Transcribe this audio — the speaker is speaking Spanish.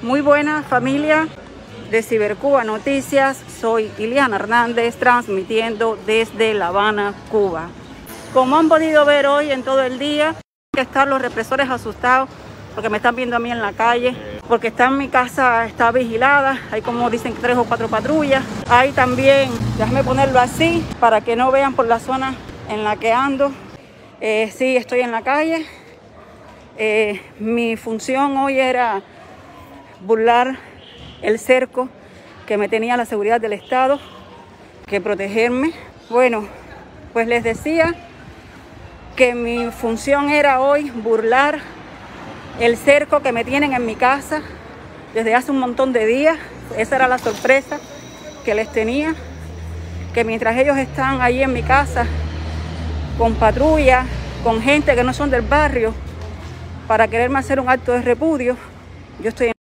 Muy buena familia de Cibercuba Noticias, soy Iliana Hernández transmitiendo desde La Habana, Cuba. Como han podido ver hoy en todo el día, están los represores asustados porque me están viendo a mí en la calle, porque mi casa está vigilada, hay como dicen 3 o 4 patrullas. Hay también, déjame ponerlo así para que no vean por la zona en la que ando. Sí, estoy en la calle. Mi función hoy era burlar el cerco que me tenía la seguridad del Estado, que protegerme. Bueno, pues les decía que mi función era hoy burlar el cerco que me tienen en mi casa desde hace un montón de días. Esa era la sorpresa que les tenía, que mientras ellos están ahí en mi casa con patrulla, con gente que no son del barrio, para quererme hacer un acto de repudio, yo estoy